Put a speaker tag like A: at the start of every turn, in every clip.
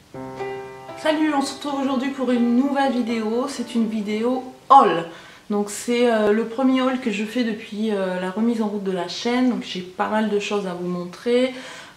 A: Salut, on se retrouve aujourd'hui pour une nouvelle vidéo. C'est une vidéo haul. Donc c'est le premier haul que je fais depuis la remise en route de la chaîne. Donc j'ai pas mal de choses à vous montrer.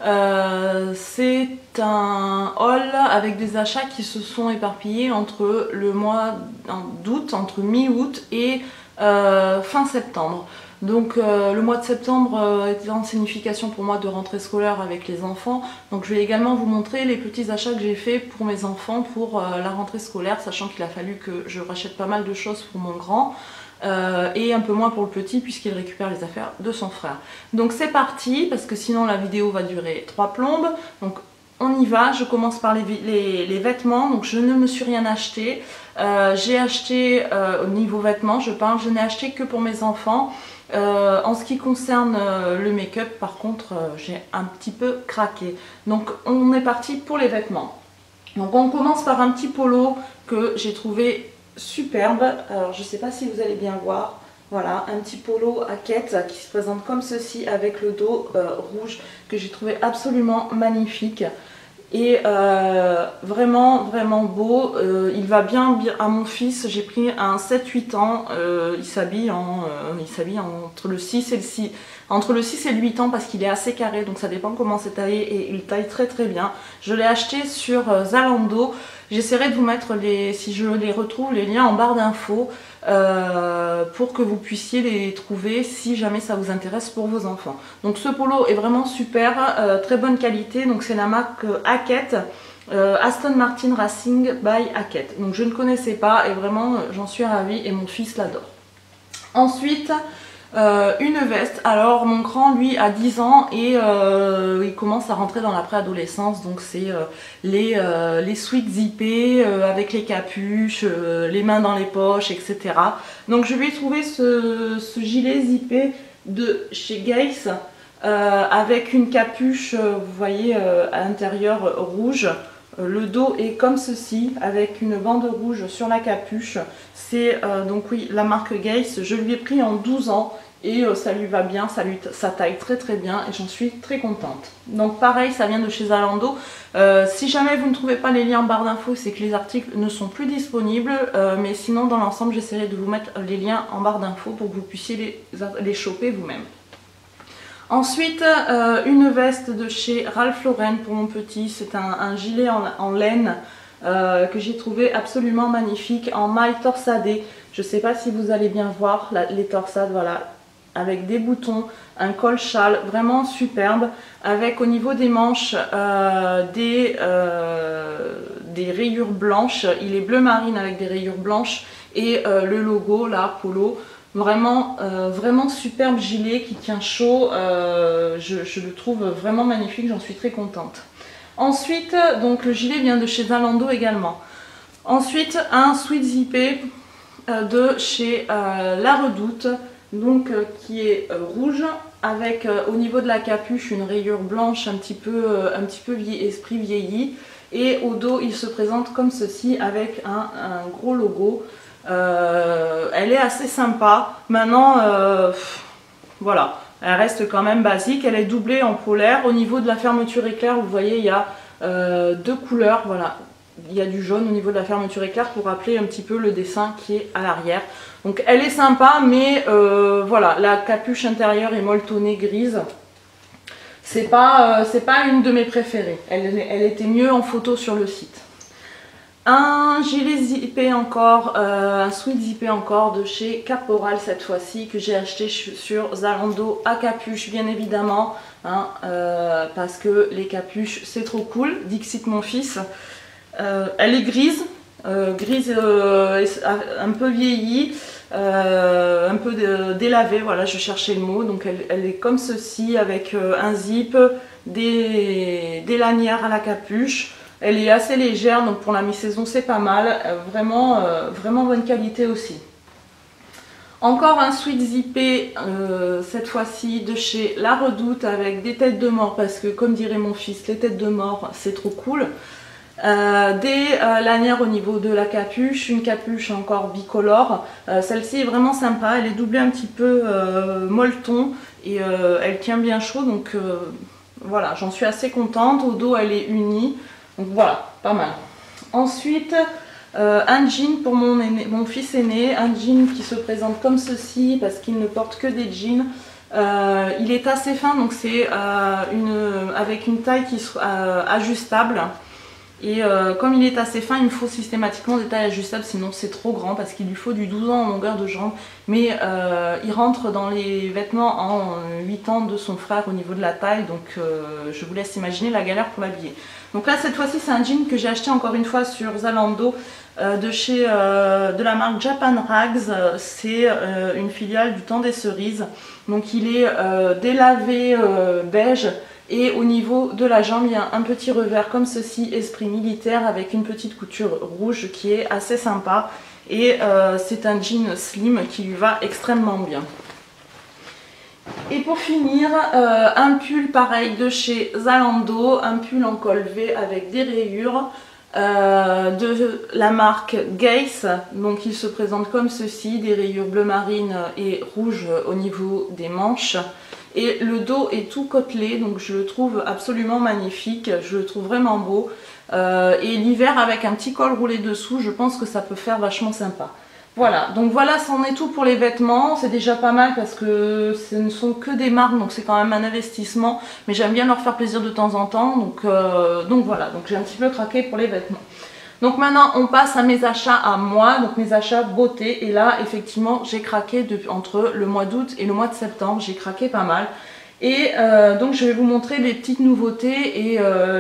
A: C'est un haul avec des achats qui se sont éparpillés entre le mois d'août, entre mi-août et fin septembre. Donc le mois de septembre était en signification pour moi de rentrée scolaire avec les enfants. Donc je vais également vous montrer les petits achats que j'ai fait pour mes enfants pour la rentrée scolaire, sachant qu'il a fallu que je rachète pas mal de choses pour mon grand. Et un peu moins pour le petit puisqu'il récupère les affaires de son frère. Donc c'est parti, parce que sinon la vidéo va durer 3 plombes. Donc on y va, je commence par les vêtements. Donc je ne me suis rien acheté. J'ai acheté au niveau vêtements, je n'ai acheté que pour mes enfants. En ce qui concerne le make-up, par contre, j'ai un petit peu craqué. Donc on est parti pour les vêtements. Donc on commence par un petit polo que j'ai trouvé superbe. Alors je sais pas si vous allez bien voir. Voilà, un petit polo à quête qui se présente comme ceci avec le dos rouge que j'ai trouvé absolument magnifique. Et vraiment vraiment beau, il va bien à mon fils. J'ai pris un 7-8 ans, il s'habille entre le 6 et le 8 ans parce qu'il est assez carré, donc ça dépend comment c'est taillé et il taille très très bien. Je l'ai acheté sur Zalando. J'essaierai de vous mettre si je les retrouve, les liens en barre d'infos pour que vous puissiez les trouver si jamais ça vous intéresse pour vos enfants. Donc ce polo est vraiment super, très bonne qualité. Donc c'est la marque Hackett, Aston Martin Racing by Hackett. Donc je ne connaissais pas et vraiment j'en suis ravie et mon fils l'adore. Ensuite, une veste. Alors mon grand lui a 10 ans et il commence à rentrer dans la préadolescence, donc c'est les sweats zippés avec les capuches, les mains dans les poches, etc. Donc je lui ai trouvé ce gilet zippé de chez Geiss avec une capuche, vous voyez, à l'intérieur rouge. Le dos est comme ceci avec une bande rouge sur la capuche. C'est donc oui la marque Geiss. Je lui ai pris en 12 ans et ça lui va bien, ça taille très très bien et j'en suis très contente. Donc pareil, ça vient de chez Zalando. Si jamais vous ne trouvez pas les liens en barre d'infos, c'est que les articles ne sont plus disponibles, mais sinon dans l'ensemble j'essaierai de vous mettre les liens en barre d'infos pour que vous puissiez les choper vous-même. Ensuite, une veste de chez Ralph Lauren pour mon petit. C'est un gilet en laine que j'ai trouvé absolument magnifique, en maille torsadée. Je ne sais pas si vous allez bien voir les torsades, voilà, avec des boutons, un col châle, vraiment superbe, avec au niveau des manches des rayures blanches. Il est bleu marine avec des rayures blanches et le logo là, Polo. Vraiment, vraiment superbe gilet qui tient chaud, je le trouve vraiment magnifique, j'en suis très contente. Ensuite, donc le gilet vient de chez Zalando également. Ensuite, un sweat zippé de chez La Redoute, donc qui est rouge, avec au niveau de la capuche une rayure blanche un petit peu esprit vieilli. Et au dos, il se présente comme ceci avec un gros logo. Elle est assez sympa. Maintenant, voilà, elle reste quand même basique. Elle est doublée en polaire. Au niveau de la fermeture éclair, vous voyez, il y a deux couleurs. Voilà, il y a du jaune au niveau de la fermeture éclair pour rappeler un petit peu le dessin qui est à l'arrière. Donc elle est sympa, mais voilà, la capuche intérieure est molletonnée grise. C'est pas une de mes préférées. Elle était mieux en photo sur le site. Un gilet zippé encore, un sweat zippé encore de chez Caporal cette fois-ci, que j'ai acheté sur Zalando à capuche bien évidemment, hein, parce que les capuches c'est trop cool. Dixit mon fils. Elle est grise, un peu vieillie, un peu délavée, voilà, je cherchais le mot. Donc elle est comme ceci avec un zip, des lanières à la capuche. Elle est assez légère, donc pour la mi-saison c'est pas mal, vraiment, vraiment bonne qualité aussi. Encore un sweat zippé, cette fois-ci de chez La Redoute avec des têtes de mort, parce que comme dirait mon fils, les têtes de mort c'est trop cool. Des lanières au niveau de la capuche, une capuche encore bicolore. Celle-ci est vraiment sympa, elle est doublée un petit peu molleton et elle tient bien chaud, donc voilà, j'en suis assez contente. Au dos elle est unie. Donc voilà, pas mal. Ensuite, un jean pour mon fils aîné, un jean qui se présente comme ceci parce qu'il ne porte que des jeans. Il est assez fin, donc c'est avec une taille qui est ajustable. Et comme il est assez fin, il me faut systématiquement des tailles ajustables, sinon c'est trop grand parce qu'il lui faut du 12 ans en longueur de jambe. Mais il rentre dans les vêtements en 8 ans de son frère au niveau de la taille, donc je vous laisse imaginer la galère pour l'habiller. Donc là cette fois-ci c'est un jean que j'ai acheté encore une fois sur Zalando de la marque Japan Rags. C'est une filiale du Temps des Cerises. Donc il est délavé beige. Et au niveau de la jambe, il y a un petit revers comme ceci, esprit militaire, avec une petite couture rouge qui est assez sympa. Et c'est un jean slim qui lui va extrêmement bien. Et pour finir, un pull pareil de chez Zalando, un pull en col V avec des rayures de la marque Geiss. Donc il se présente comme ceci, des rayures bleu marine et rouge au niveau des manches. Et le dos est tout côtelé, donc je le trouve absolument magnifique, je le trouve vraiment beau. Et l'hiver avec un petit col roulé dessous, je pense que ça peut faire vachement sympa. Voilà, donc voilà, c'en est tout pour les vêtements. C'est déjà pas mal parce que ce ne sont que des marques, donc c'est quand même un investissement. Mais j'aime bien leur faire plaisir de temps en temps, donc voilà, donc j'ai un petit peu craqué pour les vêtements. Donc maintenant on passe à mes achats à moi, donc mes achats beauté. Et là effectivement j'ai craqué entre le mois d'août et le mois de septembre, j'ai craqué pas mal. Et donc je vais vous montrer les petites nouveautés et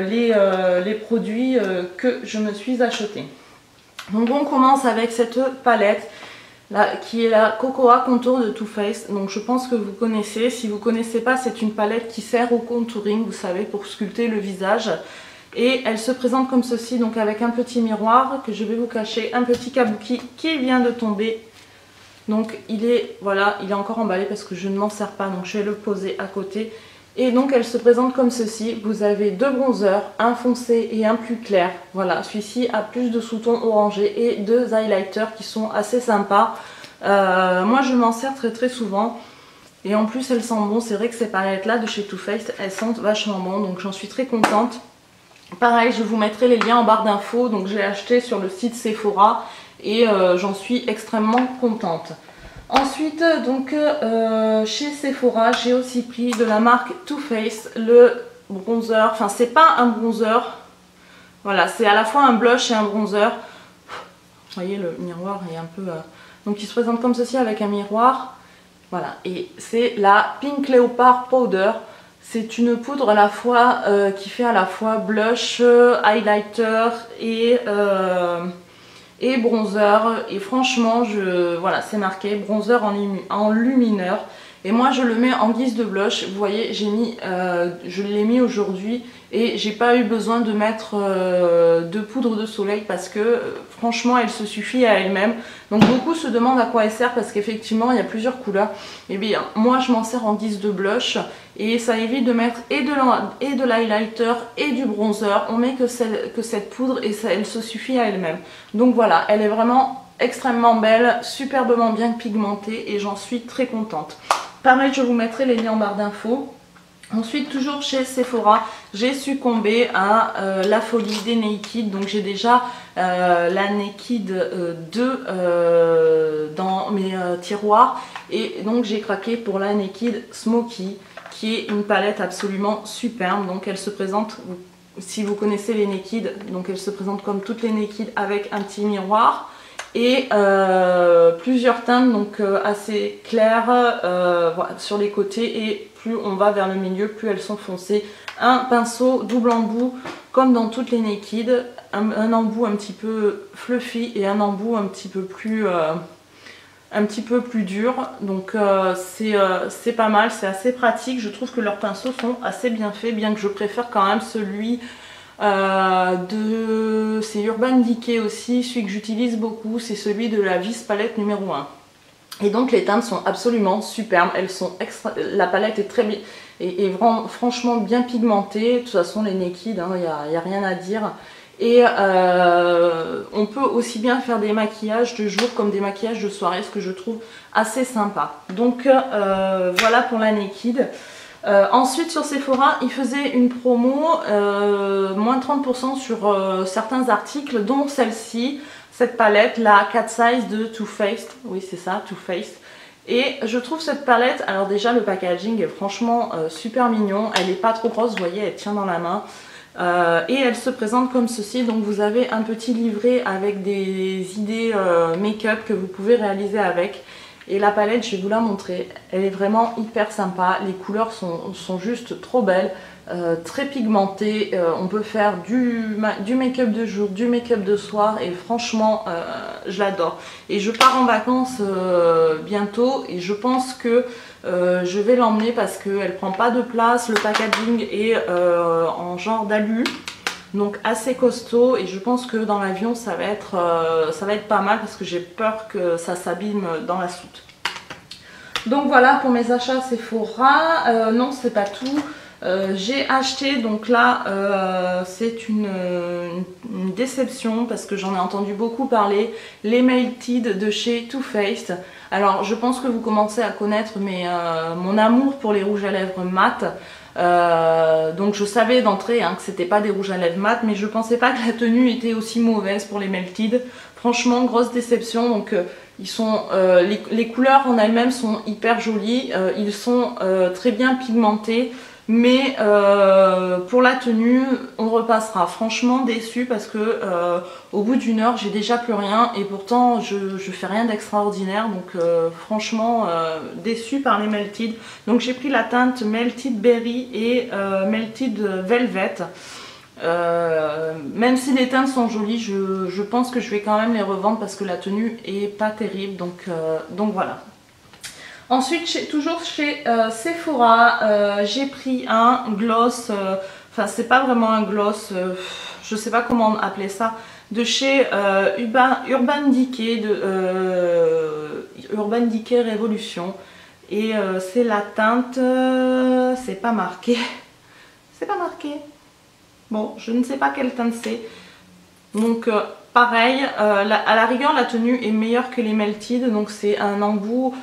A: les produits que je me suis achetés. Donc on commence avec cette palette là, qui est la Cocoa Contour de Too Faced. Donc je pense que vous connaissez, si vous ne connaissez pas, c'est une palette qui sert au contouring, vous savez, pour sculpter le visage. Et elle se présente comme ceci, donc avec un petit miroir que je vais vous cacher, un petit kabuki qui vient de tomber. Donc il est, voilà, il est encore emballé parce que je ne m'en sers pas, donc je vais le poser à côté. Et donc elle se présente comme ceci, vous avez deux bronzers, un foncé et un plus clair. Voilà, celui-ci a plus de sous-tons orangés et deux highlighters qui sont assez sympas. Moi je m'en sers très souvent. Et en plus elles sentent bon, c'est vrai que ces palettes là de chez Too Faced, elles sentent vachement bon, donc j'en suis très contente. Pareil, je vous mettrai les liens en barre d'infos, donc je l'ai acheté sur le site Sephora et j'en suis extrêmement contente. Ensuite, donc chez Sephora, j'ai aussi pris de la marque Too Faced le bronzer. Enfin, c'est pas un bronzer, voilà, c'est à la fois un blush et un bronzer. Vous voyez, le miroir est un peu... Donc il se présente comme ceci avec un miroir. Voilà, et c'est la Pink Leopard Powder. C'est une poudre à la fois qui fait à la fois blush, highlighter et bronzer. Et franchement, voilà, c'est marqué bronzer en lumineur. Et moi, je le mets en guise de blush. Vous voyez, je l'ai mis aujourd'hui et j'ai pas eu besoin de mettre de poudre de soleil parce que franchement, elle se suffit à elle-même. Donc beaucoup se demandent à quoi elle sert parce qu'effectivement, il y a plusieurs couleurs. Et bien, moi, je m'en sers en guise de blush et ça évite de mettre et de l'highlighter et du bronzer. On met que cette poudre et elle se suffit à elle-même. Donc voilà, elle est vraiment extrêmement belle, superbement bien pigmentée et j'en suis très contente. Pareil, je vous mettrai les liens en barre d'infos. Ensuite, toujours chez Sephora, j'ai succombé à la folie des Naked. Donc j'ai déjà la Naked 2 dans mes tiroirs. Et donc j'ai craqué pour la Naked Smoky, qui est une palette absolument superbe. Donc elle se présente, si vous connaissez les Naked, donc elle se présente comme toutes les Naked avec un petit miroir. Et plusieurs teintes, donc assez claires voilà, sur les côtés, et plus on va vers le milieu, plus elles sont foncées. Un pinceau double embout comme dans toutes les Naked, un embout un petit peu fluffy et un embout un petit peu plus dur. Donc c'est pas mal, c'est assez pratique. Je trouve que leurs pinceaux sont assez bien faits, bien que je préfère quand même celui c'est Urban Decay aussi, celui que j'utilise beaucoup, c'est celui de la Vis Palette numéro 1. Et donc les teintes sont absolument superbes, elles sont la palette est très bien, et vraiment, franchement bien pigmentée. De toute façon les Naked, hein, y a rien à dire. Et on peut aussi bien faire des maquillages de jour comme des maquillages de soirée, ce que je trouve assez sympa. Donc voilà pour la Naked. Ensuite sur Sephora, ils faisaient une promo, moins 30% sur certains articles, dont celle-ci, cette palette, la Cat Size de Too Faced. Oui c'est ça, Too Faced. Et je trouve cette palette, alors déjà le packaging est franchement super mignon, elle n'est pas trop grosse, vous voyez, elle tient dans la main. Et elle se présente comme ceci, donc vous avez un petit livret avec des idées make-up que vous pouvez réaliser avec. Et la palette, je vais vous la montrer, elle est vraiment hyper sympa, les couleurs sont juste trop belles, très pigmentées, on peut faire du make-up de jour, du make-up de soir et franchement je l'adore. Et je pars en vacances bientôt et je pense que je vais l'emmener parce qu'elle prend pas de place, le packaging est en genre d'alu. Donc assez costaud et je pense que dans l'avion ça va être pas mal parce que j'ai peur que ça s'abîme dans la soute. Donc voilà pour mes achats Sephora. Non c'est pas tout. J'ai acheté, donc là c'est une déception parce que j'en ai entendu beaucoup parler, les Melted de chez Too Faced. Alors je pense que vous commencez à connaître mon amour pour les rouges à lèvres mat. Donc je savais d'entrée hein, que c'était pas des rouges à lèvres mat, mais je pensais pas que la tenue était aussi mauvaise pour les Melted. Franchement grosse déception. Donc ils sont, les couleurs en elles-mêmes sont hyper jolies, ils sont très bien pigmentés. Mais pour la tenue on repassera. Franchement déçue parce que au bout d'une heure j'ai déjà plus rien et pourtant je fais rien d'extraordinaire, donc franchement déçue par les Melted. Donc j'ai pris la teinte Melted Berry et Melted Velvet. Même si les teintes sont jolies, je pense que je vais quand même les revendre parce que la tenue est pas terrible, donc voilà. Ensuite, toujours chez Sephora, j'ai pris un gloss, enfin c'est pas vraiment un gloss, je sais pas comment appeler ça, de chez Urban Decay, Urban Decay Révolution. Et c'est la teinte, c'est pas marqué, c'est pas marqué. Bon, je ne sais pas quelle teinte c'est. Donc pareil, à la rigueur la tenue est meilleure que les Melted, donc c'est un embout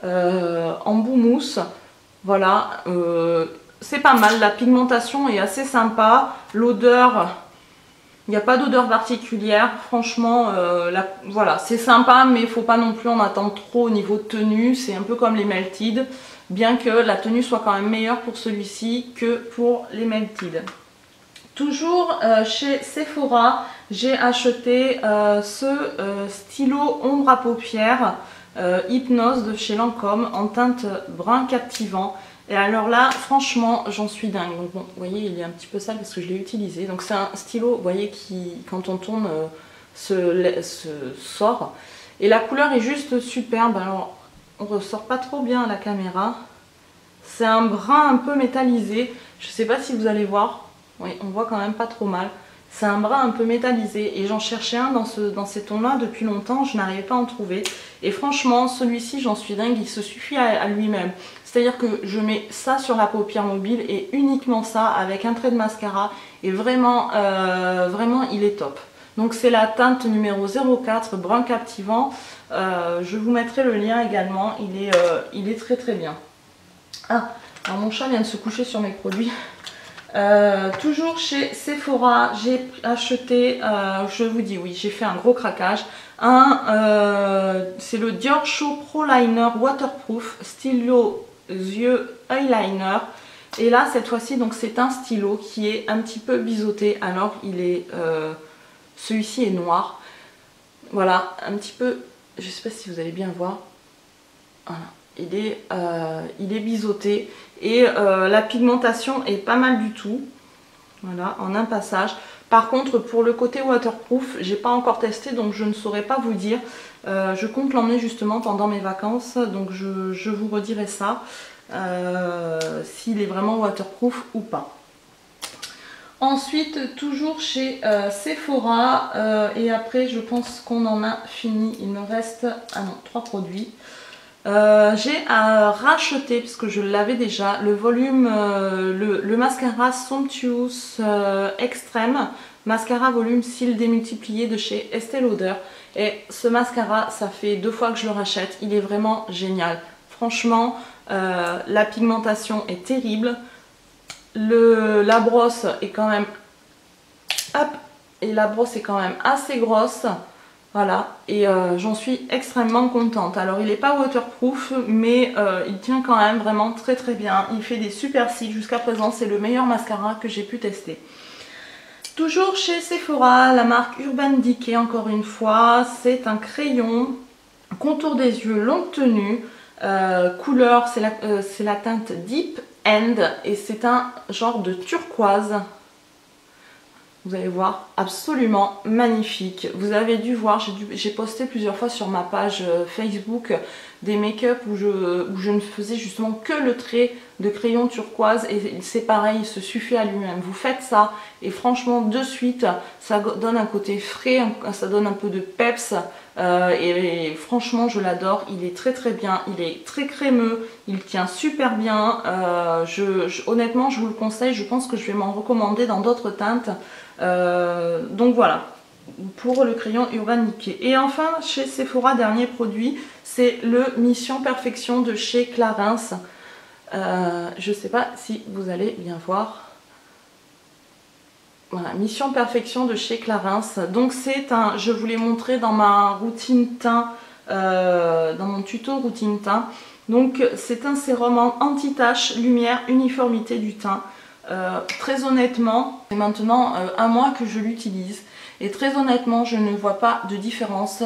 A: mousse, voilà, c'est pas mal, la pigmentation est assez sympa, l'odeur, il n'y a pas d'odeur particulière, franchement, voilà, c'est sympa, mais il faut pas non plus en attendre trop au niveau de tenue, c'est un peu comme les Melted, bien que la tenue soit quand même meilleure pour celui-ci que pour les Melted. Toujours chez Sephora, j'ai acheté ce stylo ombre à paupières Hypnose de chez Lancôme en teinte brun captivant. Et alors là franchement j'en suis dingue. Donc bon, vous voyez il est un petit peu sale parce que je l'ai utilisé. Donc c'est un stylo, vous voyez, qui quand on tourne se sort. Et la couleur est juste superbe. Alors on ressort pas trop bien à la caméra. C'est un brun un peu métallisé. Je sais pas si vous allez voir. Oui, on voit quand même pas trop mal. C'est un brun un peu métallisé et j'en cherchais un dans ces tons là depuis longtemps, je n'arrivais pas à en trouver. Et franchement celui-ci j'en suis dingue, il se suffit à lui-même. C'est à dire que je mets ça sur la paupière mobile et uniquement ça avec un trait de mascara et vraiment, vraiment il est top. Donc c'est la teinte numéro 04 brun captivant, je vous mettrai le lien également, il est très très bien. Ah, alors mon chat vient de se coucher sur mes produits. Toujours chez Sephora, j'ai acheté, je vous dis oui, j'ai fait un gros craquage. C'est le Dior Show Pro Liner Waterproof Stylo Yeux Eyeliner. Et là, cette fois-ci, donc c'est un stylo qui est un petit peu biseauté. Alors, celui-ci est noir. Voilà, un petit peu, je sais pas si vous allez bien voir. Voilà. Il est biseauté et la pigmentation est pas mal du tout, voilà, en un passage. Par contre pour le côté waterproof j'ai pas encore testé, donc je ne saurais pas vous dire. Je compte l'emmener justement pendant mes vacances, donc je vous redirai ça, s'il est vraiment waterproof ou pas. Ensuite toujours chez Sephora, et après je pense qu'on en a fini, il me reste 3 produits. J'ai racheté, puisque je l'avais déjà, le volume, le mascara Somptuous Extreme, mascara volume cils démultiplié de chez Estée Lauder. Et ce mascara, ça fait 2 fois que je le rachète, il est vraiment génial. Franchement, la pigmentation est terrible. La brosse est quand même... Hop, et la brosse est quand même assez grosse. Voilà, et j'en suis extrêmement contente. Alors il n'est pas waterproof, mais il tient quand même vraiment très très bien. Il fait des super cils. Jusqu'à présent, c'est le meilleur mascara que j'ai pu tester. Toujours chez Sephora, la marque Urban Decay, encore une fois. C'est un crayon contour des yeux longue tenue. Couleur, c'est la teinte Deep End et c'est un genre de turquoise. Vous allez voir, absolument magnifique. Vous avez dû voir, j'ai posté plusieurs fois sur ma page Facebook des make-up où je ne faisais justement que le trait de crayon turquoise et c'est pareil, il se suffit à lui-même. Vous faites ça et franchement de suite, ça donne un côté frais, ça donne un peu de peps et franchement je l'adore. Il est très très bien, il est très crémeux, il tient super bien. Honnêtement je vous le conseille, je pense que je vais m'en recommander dans d'autres teintes. Donc voilà pour le crayon Urban Decay. Et enfin chez Sephora, dernier produit, c'est le Mission Perfection de chez Clarins. Je sais pas si vous allez bien voir. Voilà, Mission Perfection de chez Clarins. Donc c'est un, je vous l'ai montré dans ma routine teint, dans mon tuto routine teint. Donc c'est un sérum anti-tache, lumière, uniformité du teint. Très honnêtement, c'est maintenant un mois que je l'utilise et très honnêtement je ne vois pas de différence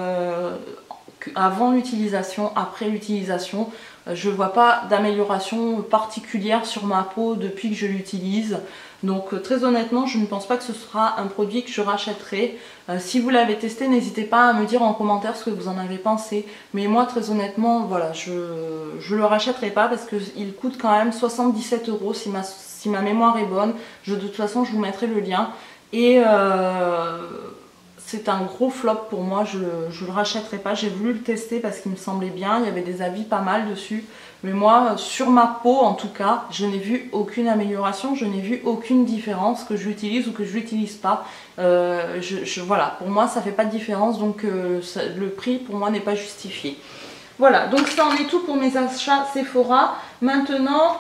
A: avant l'utilisation, après l'utilisation. Je ne vois pas d'amélioration particulière sur ma peau depuis que je l'utilise. Donc très honnêtement, je ne pense pas que ce sera un produit que je rachèterai. Si vous l'avez testé, n'hésitez pas à me dire en commentaire ce que vous en avez pensé. Mais moi, très honnêtement, voilà, je ne le rachèterai pas parce qu'il coûte quand même 77 € si ma mémoire est bonne. De toute façon, je vous mettrai le lien. Et c'est un gros flop pour moi, je ne le rachèterai pas. J'ai voulu le tester parce qu'il me semblait bien, il y avait des avis pas mal dessus. Mais moi, sur ma peau en tout cas, je n'ai vu aucune amélioration, je n'ai vu aucune différence que je l'utilise ou que je l'utilise pas. Voilà, pour moi ça fait pas de différence, donc le prix pour moi n'est pas justifié. Voilà, donc ça en est tout pour mes achats Sephora. Maintenant,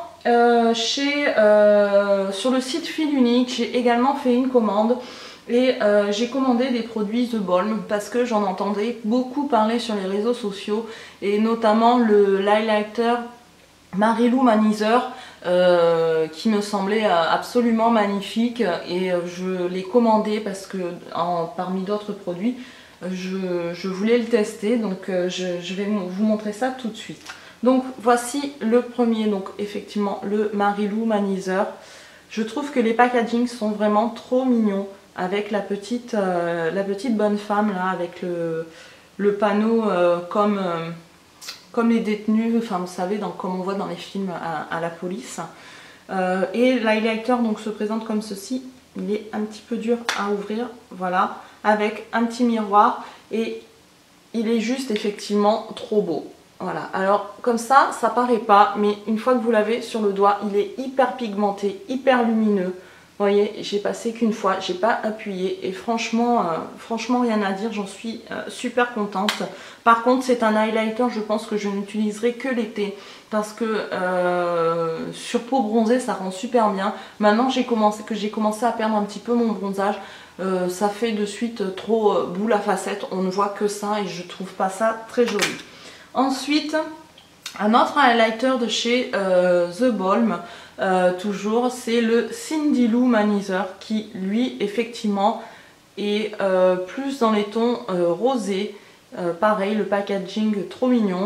A: sur le site Fil Unique, j'ai également fait une commande. Et j'ai commandé des produits The Balm parce que j'en entendais beaucoup parler sur les réseaux sociaux et notamment l'highlighter Marilou Manizer qui me semblait absolument magnifique et je l'ai commandé parce que parmi d'autres produits je voulais le tester, donc je vais vous montrer ça tout de suite. Donc voici le premier, donc effectivement le Marilou Manizer. Je trouve que les packagings sont vraiment trop mignons. Avec la petite bonne femme là, avec le panneau comme les détenus, enfin vous savez, comme on voit dans les films à la police. Et l'highlighter donc se présente comme ceci, il est un petit peu dur à ouvrir, voilà, avec un petit miroir et il est juste effectivement trop beau. Voilà, alors comme ça paraît pas, mais une fois que vous l'avez sur le doigt, il est hyper pigmenté, hyper lumineux. Vous voyez, j'ai passé qu'une fois, j'ai pas appuyé et franchement, franchement rien à dire, j'en suis super contente. Par contre, c'est un highlighter, je pense que je n'utiliserai que l'été parce que sur peau bronzée, ça rend super bien. Maintenant j'ai commencé à perdre un petit peu mon bronzage, ça fait de suite trop boule à facettes, on ne voit que ça et je trouve pas ça très joli. Ensuite, un autre highlighter de chez The Balm. Toujours, c'est le Cindy Lou Manizer qui lui effectivement est plus dans les tons rosés. Pareil, le packaging trop mignon.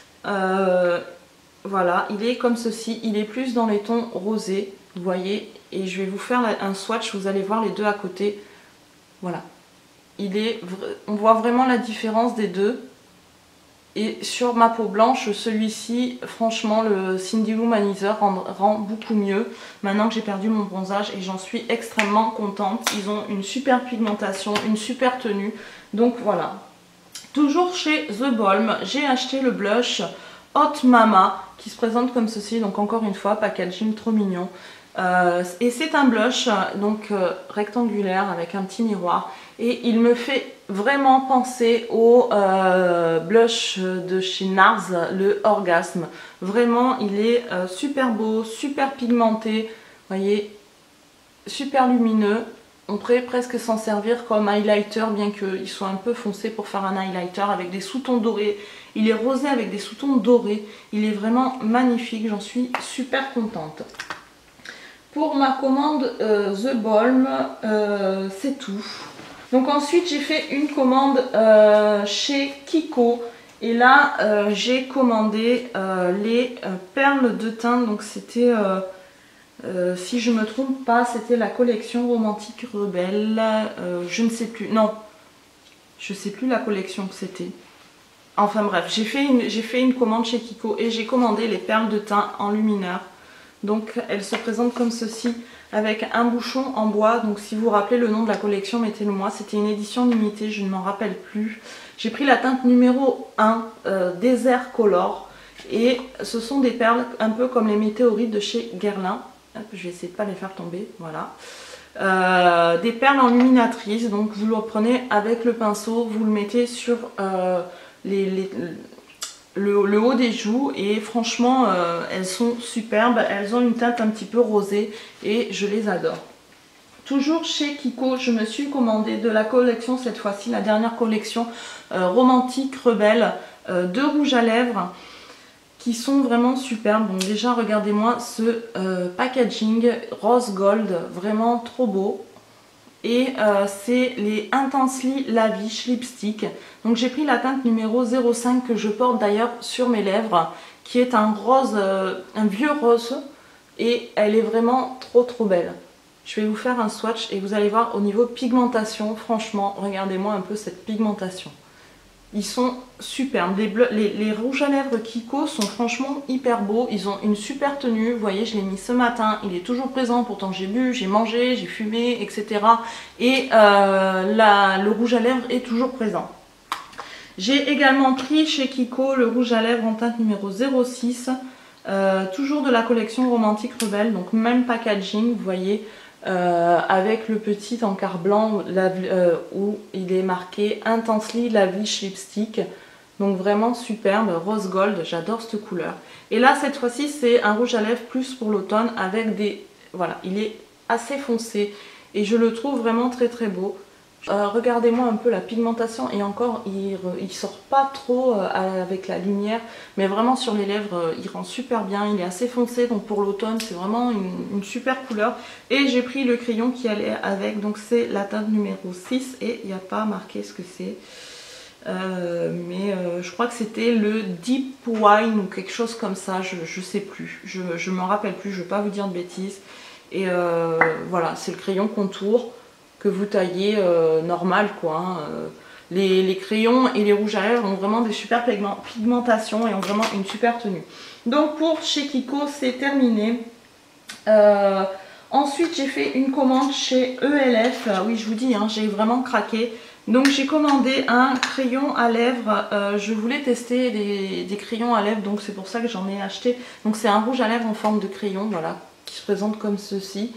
A: Voilà, il est comme ceci, il est plus dans les tons rosés, vous voyez, et je vais vous faire un swatch, vous allez voir les deux à côté. Voilà, on voit vraiment la différence des deux. Et sur ma peau blanche, celui-ci, franchement, le Cindy Lou Manizer rend beaucoup mieux. Maintenant que j'ai perdu mon bronzage et j'en suis extrêmement contente. Ils ont une super pigmentation, une super tenue. Donc voilà. Toujours chez The Balm, j'ai acheté le blush Hot Mama qui se présente comme ceci. Donc encore une fois, packaging trop mignon. Et c'est un blush donc rectangulaire avec un petit miroir. et il me fait vraiment penser au blush de chez NARS, le Orgasme. Vraiment, il est super beau, super pigmenté, vous voyez, super lumineux. On pourrait presque s'en servir comme highlighter, bien qu'il soit un peu foncé pour faire un highlighter avec des sous-tons dorés. Il est rosé avec des sous-tons dorés. Il est vraiment magnifique, j'en suis super contente. Pour ma commande The Balm, c'est tout. Donc ensuite j'ai fait une commande chez Kiko. Et là j'ai commandé les perles de teint. Donc c'était... si je me trompe pas, c'était la collection Romantique Rebelle. Je ne sais plus. Non, je sais plus la collection que c'était. Enfin bref, j'ai fait une commande chez Kiko et j'ai commandé les perles de teint en lumineur. Donc elles se présentent comme ceci, avec un bouchon en bois. Donc si vous vous rappelez le nom de la collection, mettez-le moi. C'était une édition limitée, je ne m'en rappelle plus. J'ai pris la teinte numéro 1, Desert Color. Et ce sont des perles un peu comme les météorites de chez Guerlain. Je vais essayer de ne pas les faire tomber, voilà. Des perles enluminatrices, donc vous le prenez avec le pinceau, vous le mettez sur le haut des joues et franchement elles sont superbes, elles ont une teinte un petit peu rosée et je les adore. Toujours chez Kiko, je me suis commandé de la collection, cette fois-ci la dernière collection Romantique Rebelle, deux rouges à lèvres qui sont vraiment superbes. Donc déjà regardez-moi ce packaging rose gold, vraiment trop beau. Et c'est les Intensely Lavish Lipstick. Donc j'ai pris la teinte numéro 05 que je porte d'ailleurs sur mes lèvres, qui est un rose, un vieux rose, et elle est vraiment trop belle. Je vais vous faire un swatch et vous allez voir au niveau pigmentation, franchement, regardez-moi un peu cette pigmentation. Ils sont superbes. Les rouges à lèvres Kiko sont franchement hyper beaux. Ils ont une super tenue. Vous voyez, je l'ai mis ce matin. Il est toujours présent. Pourtant, j'ai bu, j'ai mangé, j'ai fumé, etc. Et le rouge à lèvres est toujours présent. J'ai également pris chez Kiko le rouge à lèvres en teinte numéro 06. Toujours de la collection Romantique Rebelle. Donc, même packaging, vous voyez. Avec le petit encart blanc où il est marqué Intensely Lavish Lipstick, donc vraiment superbe, rose gold, j'adore cette couleur. Et là cette fois-ci c'est un rouge à lèvres plus pour l'automne avec des... voilà, il est assez foncé et je le trouve vraiment très beau. Regardez-moi un peu la pigmentation et encore il sort pas trop avec la lumière, mais vraiment sur les lèvres il rend super bien, il est assez foncé, donc pour l'automne c'est vraiment une super couleur. Et j'ai pris le crayon qui allait avec, donc c'est la teinte numéro 6 et il n'y a pas marqué ce que c'est, mais je crois que c'était le Deep Wine ou quelque chose comme ça, je sais plus, je m'en rappelle plus, je ne veux pas vous dire de bêtises. Et voilà, c'est le crayon contour que vous taillez normal quoi. Hein. Les crayons et les rouges à lèvres ont vraiment des super pigmentations et ont vraiment une super tenue. Donc pour chez Kiko c'est terminé. Ensuite j'ai fait une commande chez ELF. Oui je vous dis hein, j'ai vraiment craqué. Donc j'ai commandé un crayon à lèvres. Je voulais tester des crayons à lèvres, donc c'est pour ça que j'en ai acheté. Donc c'est un rouge à lèvres en forme de crayon, voilà, qui se présente comme ceci.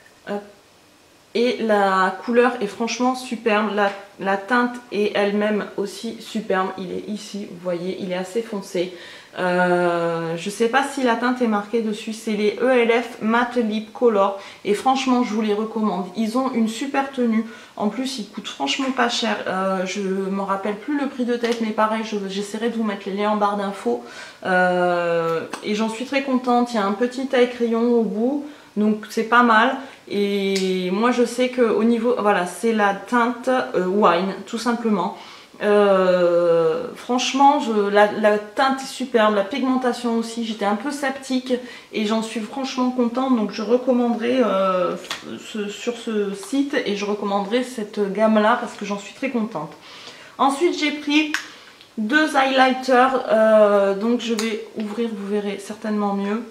A: Et la couleur est franchement superbe, la teinte est elle-même aussi superbe, il est ici, vous voyez, il est assez foncé. Je ne sais pas si la teinte est marquée dessus, c'est les ELF Matte Lip Color et franchement je vous les recommande. Ils ont une super tenue, en plus ils coûtent franchement pas cher, je ne me rappelle plus le prix de tête mais pareil j'essaierai de vous mettre les liens en barre d'infos. Et j'en suis très contente, il y a un petit taille crayon au bout. Donc c'est pas mal et moi je sais que au niveau, voilà c'est la teinte wine tout simplement. Franchement la teinte est superbe, la pigmentation aussi, j'étais un peu sceptique et j'en suis franchement contente, donc je recommanderais sur ce site et je recommanderais cette gamme là parce que j'en suis très contente. Ensuite j'ai pris deux highlighters, donc je vais ouvrir, vous verrez certainement mieux.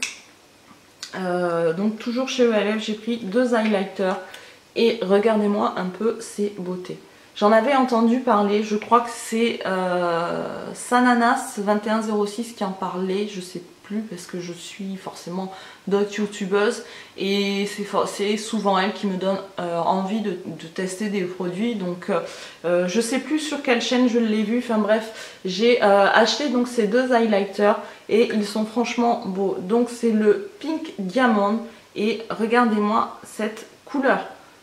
A: Donc toujours chez ELF j'ai pris deux highlighters et regardez-moi un peu ces beautés. J'en avais entendu parler, je crois que c'est Sananas 2106 qui en parlait, je sais plus parce que je suis forcément d'autres youtubeuses et c'est souvent elles qui me donnent envie de tester des produits. Donc je sais plus sur quelle chaîne je l'ai vu, enfin bref, j'ai acheté donc ces deux highlighters et ils sont franchement beaux. Donc c'est le Pink Diamond et regardez-moi cette couleur.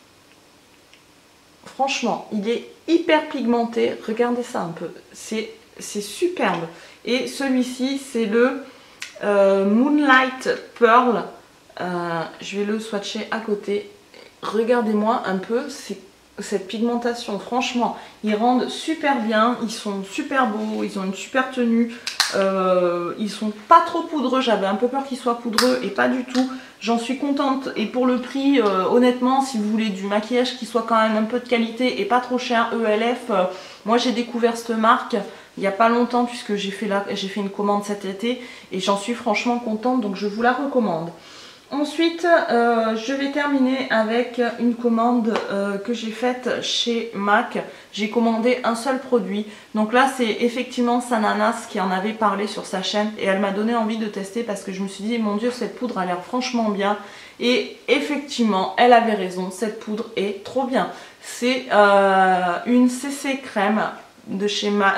A: Franchement, il est hyper pigmenté, regardez ça un peu, c'est superbe. Et celui-ci, c'est le Moonlight Pearl. Je vais le swatcher à côté. Regardez-moi un peu cette pigmentation. Franchement, ils rendent super bien. Ils sont super beaux. Ils ont une super tenue. Ils sont pas trop poudreux. J'avais un peu peur qu'ils soient poudreux et pas du tout. J'en suis contente. Et pour le prix, honnêtement, si vous voulez du maquillage qui soit quand même un peu de qualité et pas trop cher, ELF, moi j'ai découvert cette marque il n'y a pas longtemps puisque j'ai fait une commande cet été et j'en suis franchement contente, donc je vous la recommande. Ensuite, je vais terminer avec une commande que j'ai faite chez MAC. J'ai commandé un seul produit. Donc là, c'est effectivement Sananas qui en avait parlé sur sa chaîne et elle m'a donné envie de tester parce que je me suis dit, mon Dieu, cette poudre a l'air franchement bien. Et effectivement, elle avait raison, cette poudre est trop bien. C'est une CC crème de chez MAC,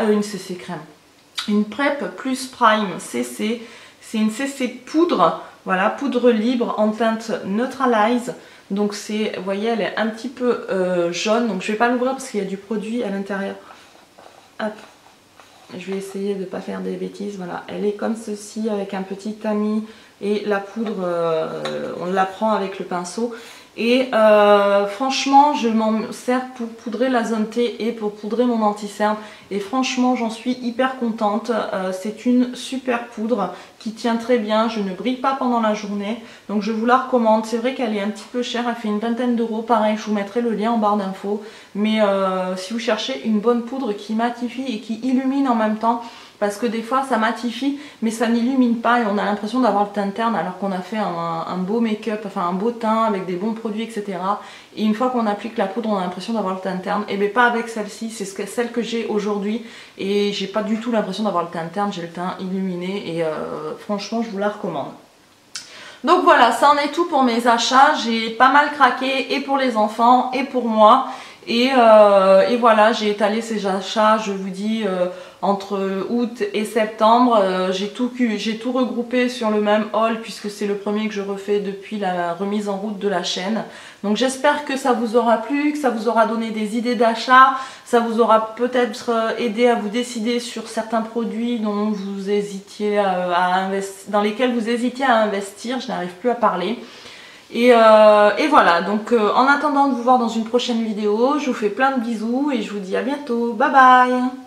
A: une PrEP plus Prime CC. C'est une CC poudre. Voilà, poudre libre en teinte Neutralize. Donc c'est, vous voyez, elle est un petit peu jaune. Donc je vais pas l'ouvrir parce qu'il y a du produit à l'intérieur. Hop. Je vais essayer de ne pas faire des bêtises. Voilà, elle est comme ceci avec un petit tamis et la poudre, on la prend avec le pinceau. Et franchement, je m'en sers pour poudrer la zone T et pour poudrer mon anti-cerne. Et franchement, j'en suis hyper contente. C'est une super poudre qui tient très bien. Je ne brille pas pendant la journée. Donc je vous la recommande. C'est vrai qu'elle est un petit peu chère. Elle fait une vingtaine d'euros. Pareil, je vous mettrai le lien en barre d'infos. Mais si vous cherchez une bonne poudre qui matifie et qui illumine en même temps, parce que des fois ça matifie mais ça n'illumine pas et on a l'impression d'avoir le teint terne alors qu'on a fait un beau make-up, enfin un beau teint avec des bons produits, etc. Et une fois qu'on applique la poudre, on a l'impression d'avoir le teint terne. Et bien pas avec celle-ci, c'est celle que j'ai aujourd'hui et j'ai pas du tout l'impression d'avoir le teint terne, j'ai le teint illuminé et franchement je vous la recommande. Donc voilà, ça en est tout pour mes achats. J'ai pas mal craqué et pour les enfants et pour moi. Et voilà, j'ai étalé ces achats, je vous dis, entre août et septembre. J'ai tout regroupé sur le même haul puisque c'est le premier que je refais depuis la remise en route de la chaîne. Donc j'espère que ça vous aura plu, que ça vous aura donné des idées d'achat. Ça vous aura peut-être aidé à vous décider sur certains produits dont vous hésitiez dans lesquels vous hésitiez à investir. Je n'arrive plus à parler. Et voilà, donc en attendant de vous voir dans une prochaine vidéo, je vous fais plein de bisous et je vous dis à bientôt. Bye bye!